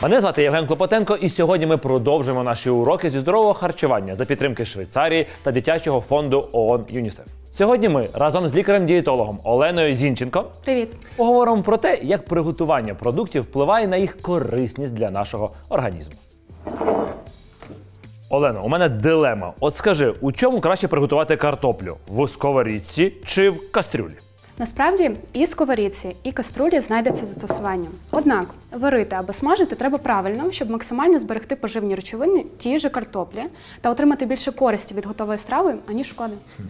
Мене звати Євген Клопотенко, і сьогодні ми продовжуємо наші уроки зі здорового харчування за підтримки Швейцарії та дитячого фонду ООН ЮНІСЕФ. Сьогодні ми разом з лікарем-дієтологом Оленою Зінченко поговоримо про те, як приготування продуктів впливає на їх корисність для нашого організму. Олено, у мене дилема. От скажи, у чому краще приготувати картоплю? В сковорідці чи в кастрюлі? Насправді, і сковорідці, і каструлі знайдеться застосування. Однак, варити або смажити треба правильно, щоб максимально зберегти поживні речовини тієї ж картоплі та отримати більше користі від готової страви, аніж шкоди.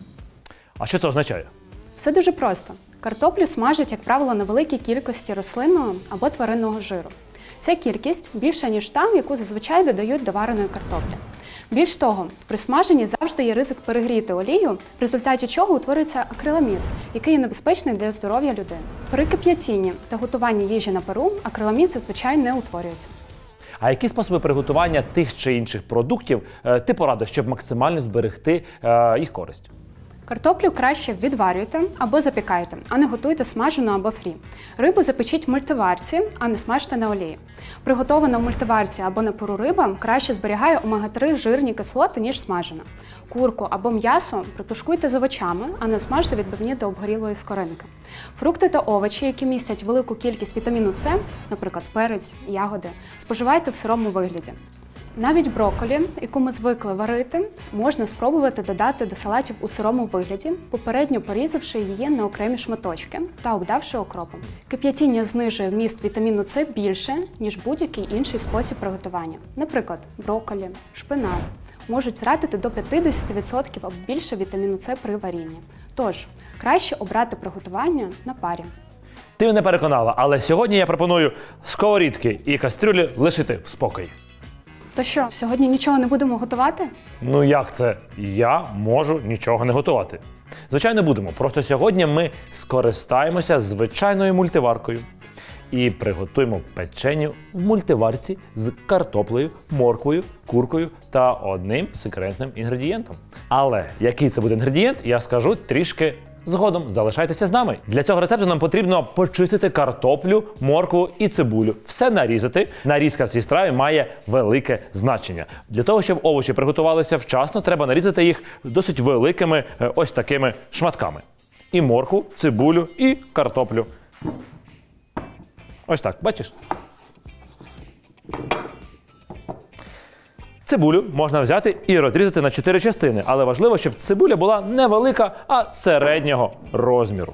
А що це означає? Все дуже просто. Картоплю смажать, як правило, на великій кількості рослинного або тваринного жиру. Ця кількість більша, ніж та, яку зазвичай додають до вареної картоплі. Більш того, при смаженні завжди є ризик перегріти олію, в результаті чого утворюється акриламід, який є небезпечний для здоров'я людини. При кип'ятінні та готуванні їжі на пару акриламід зазвичай не утворюється. А які способи приготування тих чи інших продуктів ти порадиш, щоб максимально зберегти їх користь? Картоплю краще відварюйте або запікайте, а не готуйте смажену або фрі. Рибу запечіть в мультиварці, а не смажте на олії. Приготована в мультиварці або на пару риба краще зберігає омега-3 жирні кислоти, ніж смажена. Курку або м'ясо протушкуйте з овочами, а не смажте відбивні до обгорілої скоринки. Фрукти та овочі, які містять велику кількість вітаміну С, наприклад, перець, ягоди, споживайте в сирому вигляді. Навіть брокколі, яку ми звикли варити, можна спробувати додати до салатів у сирому вигляді, попередньо порізавши її на окремі шматочки та обдавши окропом. Кип'ятіння знижує вміст вітаміну С більше, ніж будь-який інший спосіб приготування. Наприклад, брокколі, шпинат можуть втратити до 50% або більше вітаміну С при варінні. Тож, краще обрати приготування на парі. Ти мене переконала, але сьогодні я пропоную сковорідки і кастрюлі лишити в спокої. То що, сьогодні нічого не будемо готувати? Ну як це? Я можу нічого не готувати. Звичайно, будемо. Просто сьогодні ми скористаємося звичайною мультиваркою і приготуємо печеню в мультиварці з картоплею, морквою, куркою та одним секретним інгредієнтом. Але який це буде інгредієнт, я скажу трішки згодом. Залишайтеся з нами. Для цього рецепту нам потрібно почистити картоплю, моркву і цибулю. Все нарізати. Нарізка в цій страві має велике значення. Для того, щоб овочі приготувалися вчасно, треба нарізати їх досить великими ось такими шматками. І моркву, цибулю, і картоплю. Ось так, бачиш? Цибулю можна взяти і розрізати на 4 частини, але важливо, щоб цибуля була не велика, а середнього розміру.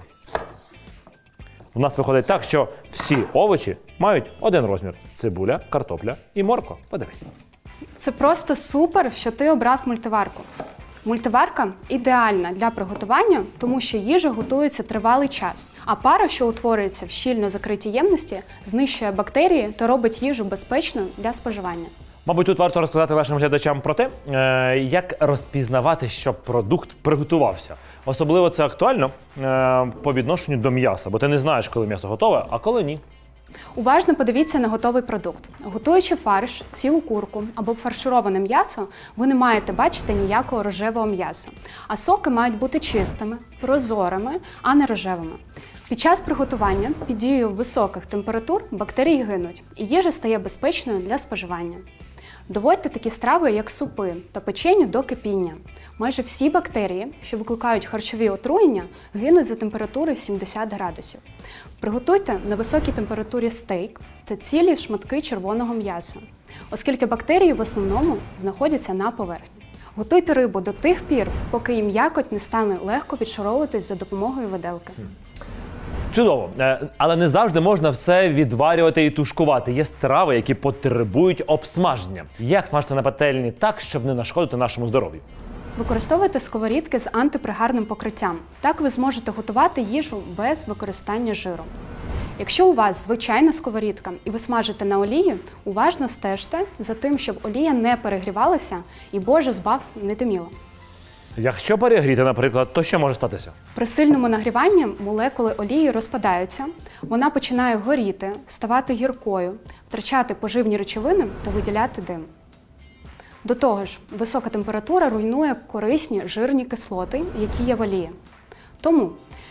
У нас виходить так, що всі овочі мають один розмір – цибуля, картопля і морква. Подивись. Це просто супер, що ти обрав мультиварку. Мультиварка ідеальна для приготування, тому що їжа готується тривалий час, а пара, що утворюється в щільно закритій ємності, знищує бактерії та робить їжу безпечною для споживання. Мабуть, тут варто розказати нашим глядачам про те, як розпізнавати, що продукт приготувався. Особливо це актуально по відношенню до м'яса, бо ти не знаєш, коли м'ясо готове, а коли ні. Уважно подивіться на готовий продукт. Готуючи фарш, цілу курку або фаршироване м'ясо, ви не маєте бачити ніякого рожевого м'яса. А соки мають бути чистими, прозорими, а не рожевими. Під час приготування під дією високих температур бактерії гинуть, і їжа стає безпечною для споживання. Доводьте такі страви, як супи та печеню, до кипіння. Майже всі бактерії, що викликають харчові отруєння, гинуть за температури 70 градусів. Приготуйте на високій температурі стейк – це цілі шматки червоного м'яса, оскільки бактерії в основному знаходяться на поверхні. Готуйте рибу до тих пір, поки її м'якоть не стане легко відшаровуватись за допомогою виделки. Чудово, але не завжди можна все відварювати і тушкувати. Є страви, які потребують обсмаження. Як смажити на пательні так, щоб не нашкодити нашому здоров'ю? Використовуйте сковорідки з антипригарним покриттям. Так ви зможете готувати їжу без використання жиру. Якщо у вас звичайна сковорідка і ви смажите на олії, уважно стежте за тим, щоб олія не перегрівалася і, Боже збав, не диміла. Якщо перегріти, наприклад, то що може статися? При сильному нагріванні молекули олії розпадаються, вона починає горіти, ставати гіркою, втрачати поживні речовини та виділяти дим. До того ж, висока температура руйнує корисні жирні кислоти, які є в олії. Тому,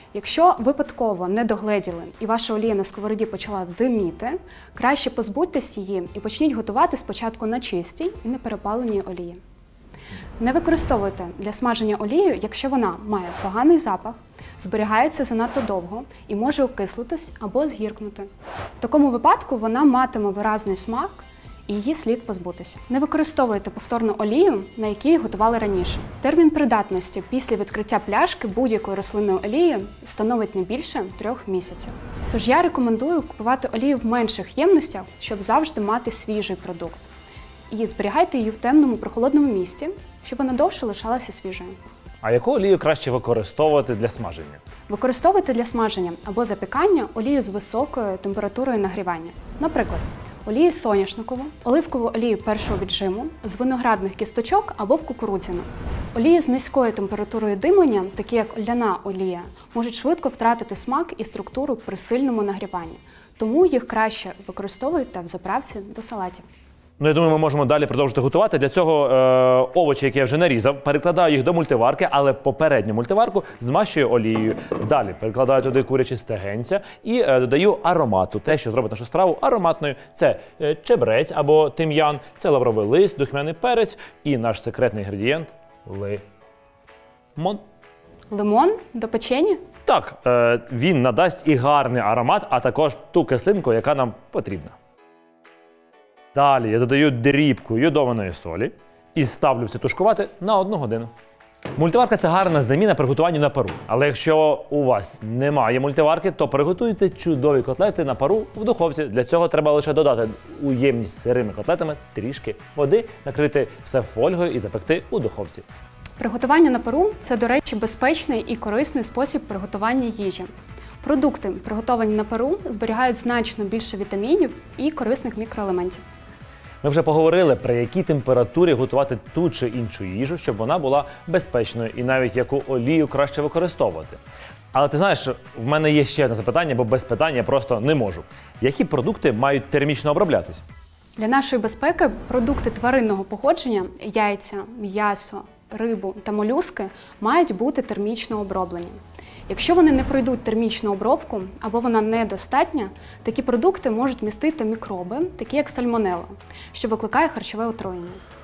Якщо випадково не догледіли і ваша олія на сковороді почала диміти, краще позбудьтесь її і почніть готувати спочатку на чистій і неперепаленій олії. Не використовуйте для смаження олію, якщо вона має поганий запах, зберігається занадто довго і може окислитись або згіркнути. В такому випадку вона матиме виразний смак і її слід позбутися. Не використовуйте повторну олію, на якій готували раніше. Термін придатності після відкриття пляшки будь-якої рослинної олії становить не більше 3 місяців. Тож я рекомендую купувати олію в менших ємностях, щоб завжди мати свіжий продукт. І зберігайте її в темному прохолодному місці, щоб вона довше лишалася свіжою. А яку олію краще використовувати для смаження? Використовуйте для смаження або запікання олію з високою температурою нагрівання. Наприклад, олію соняшникову, оливкову олію першого віджиму, з виноградних кісточок або кукурудзяну. Олії з низькою температурою димлення, такі як ляна олія, можуть швидко втратити смак і структуру при сильному нагріванні. Тому їх краще використовуйте в заправці до салатів. Ну, я думаю, ми можемо далі продовжити готувати. Для цього овочі, які я вже нарізав, перекладаю їх до мультиварки, але попередню мультиварку змащую олією. Далі перекладаю туди курячі стегенця і додаю аромату. Те, що зробить нашу страву ароматною. Це чебрець або тим'ян, це лавровий лист, духмяний перець і наш секретний інгредієнт – лимон. Лимон до печені? Так, він надасть і гарний аромат, а також ту кислинку, яка нам потрібна. Далі я додаю дрібку йодованої солі і ставлю все тушкувати на 1 годину. Мультиварка – це гарна заміна при готуванні на пару. Але якщо у вас немає мультиварки, то приготуйте чудові котлети на пару в духовці. Для цього треба лише додати у ємність з сирими котлетами трішки води, накрити все фольгою і запекти у духовці. Приготування на пару – це, до речі, безпечний і корисний спосіб приготування їжі. Продукти, приготовані на пару, зберігають значно більше вітамінів і корисних мікроелементів. Ми вже поговорили, при якій температурі готувати ту чи іншу їжу, щоб вона була безпечною і навіть яку олію краще використовувати. Але ти знаєш, в мене є ще одне запитання, бо без питань я просто не можу. Які продукти мають термічно оброблятись? Для нашої безпеки продукти тваринного походження – яйця, м'ясо, рибу та молюски – мають бути термічно оброблені. Якщо вони не пройдуть термічну обробку або вона недостатня, такі продукти можуть містити мікроби, такі як сальмонелла, що викликає харчове отруєння.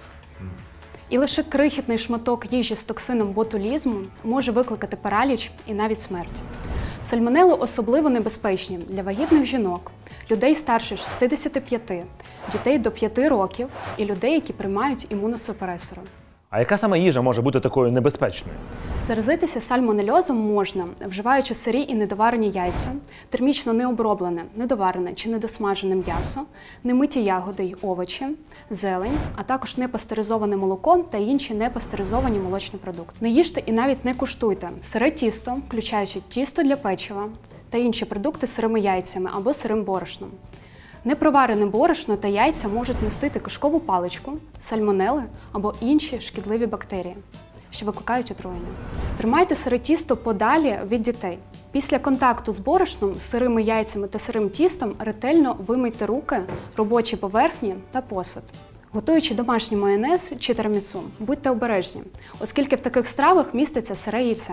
І лише крихітний шматок їжі з токсином ботулізму може викликати параліч і навіть смерть. Сальмонели особливо небезпечні для вагітних жінок, людей старше 65, дітей до 5 років і людей, які приймають імуносупресори. А яка саме їжа може бути такою небезпечною? Заразитися сальмонельозом можна, вживаючи сирі і недоварені яйця, термічно необроблене, недоварене чи недосмажене м'ясо, немиті ягоди й овочі, зелень, а також непастеризоване молоко та інші непастеризовані молочні продукти. Не їжте і навіть не куштуйте сире тісто, включаючи тісто для печива та інші продукти з сирими яйцями або сирим борошном. Непроварене борошно та яйця можуть містити кишкову паличку, сальмонели або інші шкідливі бактерії, що викликають отруєння. Тримайте сире тісто подалі від дітей. Після контакту з борошном, сирими яйцями та сирим тістом ретельно вимийте руки, робочі поверхні та посуд. Готуючи домашній майонез чи тирамісу, будьте обережні, оскільки в таких стравах міститься сире яйце.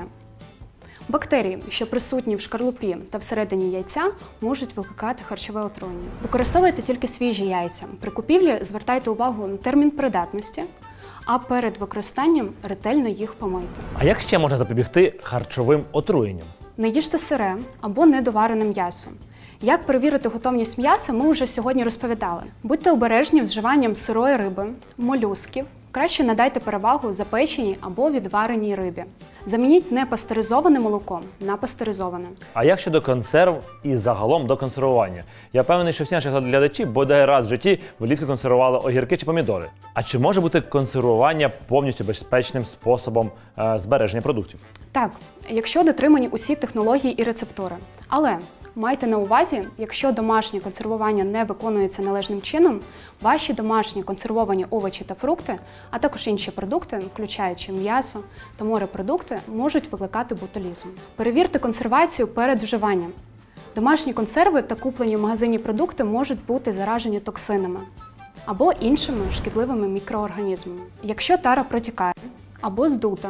Бактерії, що присутні в шкарлупі та всередині яйця, можуть викликати харчове отруєння. Використовуйте тільки свіжі яйця. При купівлі звертайте увагу на термін придатності, а перед використанням ретельно їх помийте. А як ще можна запобігти харчовим отруєнням? Не їжте сире або недоварене м'ясо. Як перевірити готовність м'яса, ми вже сьогодні розповідали. Будьте обережні з вживанням сирої риби, молюсків. Краще надайте перевагу запеченій або відвареній рибі. Замініть непастеризоване молоко на пастеризоване. А як щодо консерв і загалом до консервування? Я впевнений, що всі наші глядачі бодай раз в житті влітку консервували огірки чи помідори. А чи може бути консервування повністю безпечним способом збереження продуктів? Так, якщо дотримані усі технології і рецептури. Але майте на увазі, якщо домашнє консервування не виконується належним чином, ваші домашні консервовані овочі та фрукти, а також інші продукти, включаючи м'ясо та морепродукти, можуть викликати ботулізм. Перевірте консервацію перед вживанням. Домашні консерви та куплені в магазині продукти можуть бути заражені токсинами або іншими шкідливими мікроорганізмами. Якщо тара протікає або здута,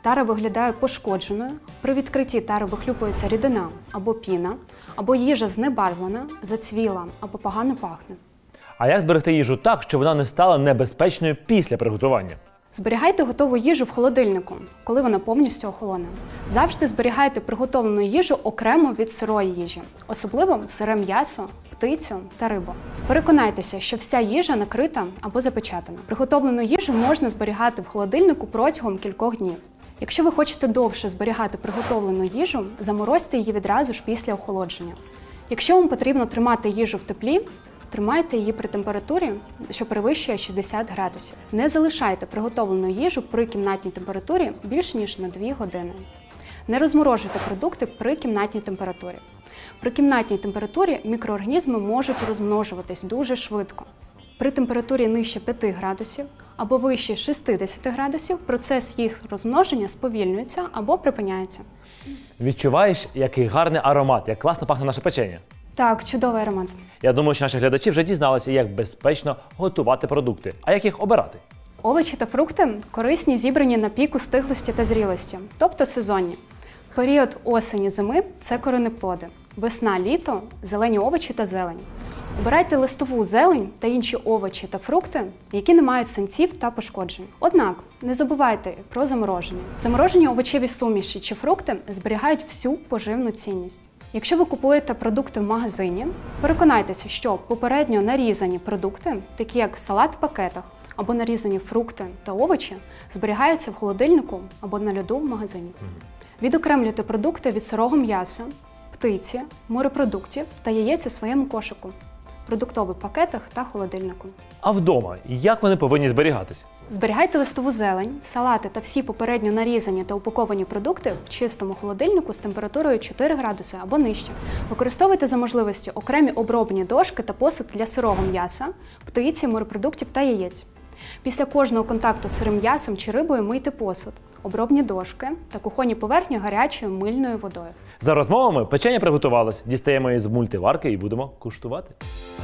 тара виглядає пошкодженою, при відкритті тари вихлюпується рідина або піна, або їжа знебарвлена, зацвіла або погано пахне. А як зберегти їжу так, щоб вона не стала небезпечною після приготування? Зберігайте готову їжу в холодильнику, коли вона повністю охолоне. Завжди зберігайте приготовлену їжу окремо від сирої їжі, особливо сире м'ясо, птицю та рибу. Переконайтеся, що вся їжа накрита або запечатана. Приготовлену їжу можна зберігати в холодильнику протягом кількох днів. Якщо ви хочете довше зберігати приготовлену їжу, заморозьте її відразу ж після охолодження. Якщо вам потрібно тримати їжу в теплі, тримайте її при температурі, що перевищує 60 градусів. Не залишайте приготовлену їжу при кімнатній температурі більше, ніж на 2 години. Не розморожуйте продукти при кімнатній температурі. При кімнатній температурі мікроорганізми можуть розмножуватись дуже швидко. При температурі нижче 5 градусів або вище 60 градусів процес їх розмноження сповільнюється або припиняється. Відчуваєш, який гарний аромат, як класно пахне наше печення? Так, чудовий аромат. Я думаю, що наші глядачі вже дізналися, як безпечно готувати продукти, а як їх обирати. Овочі та фрукти корисні, зібрані на піку стиглості та зрілості, тобто сезонні. В період осені-зими – це коренеплоди. Весна-літо – зелені овочі та зелень. Обирайте листову зелень та інші овочі та фрукти, які не мають синців та пошкоджень. Однак, не забувайте про замороження. Заморожені овочеві суміші чи фрукти зберігають всю поживну цінність. Якщо ви купуєте продукти в магазині, переконайтеся, що попередньо нарізані продукти, такі як салат в пакетах або нарізані фрукти та овочі, зберігаються в холодильнику або на льоду в магазині. Відокремлюйте продукти від сирого м'яса, птиці, морепродуктів та яєць у своєму кошику, продуктових пакетах та холодильнику. А вдома, як вони повинні зберігатись? Зберігайте листову зелень, салати та всі попередньо нарізані та упаковані продукти в чистому холодильнику з температурою 4 градуси або нижче. Використовуйте за можливості окремі обробні дошки та посуд для сирого м'яса, птиці, морепродуктів та яєць. Після кожного контакту з сирим м'ясом чи рибою мийте посуд, обробні дошки та кухонні поверхні гарячою мильною водою. За розмовами печення приготувалось, дістаємо її з мультиварки і будемо куштувати.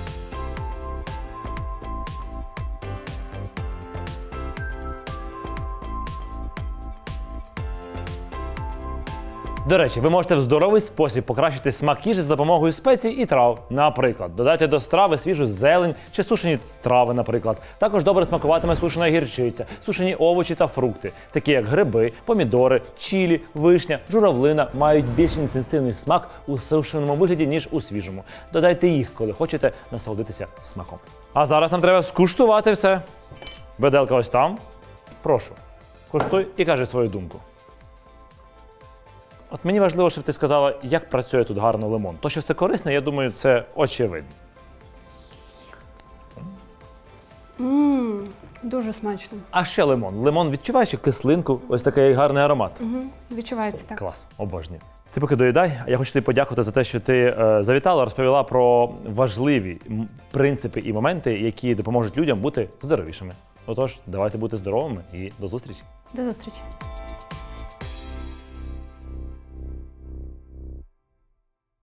До речі, ви можете в здоровий спосіб покращити смак їжі за допомогою спецій і трав. Наприклад, додайте до страви свіжу зелень чи сушені трави, наприклад. Також добре смакуватиме сушена гірчиця, сушені овочі та фрукти, такі як гриби, помідори, чілі, вишня, журавлина, мають більш інтенсивний смак у сушеному вигляді, ніж у свіжому. Додайте їх, коли хочете насолодитися смаком. А зараз нам треба скуштувати все. Виделка ось там. Прошу, куштуй і кажи свою думку. От мені важливо, щоб ти сказала, як працює тут гарно лимон. То, що все корисне, я думаю, це очевидно. Дуже смачно. А ще лимон. Лимон відчуває ще кислинку, ось такий гарний аромат. Відчувається так. Клас, обожнюю. Ти поки доїдай, а я хочу тобі подякувати за те, що ти завітала, розповіла про важливі принципи і моменти, які допоможуть людям бути здоровішими. Отож, давайте бути здоровими і до зустрічі. До зустрічі.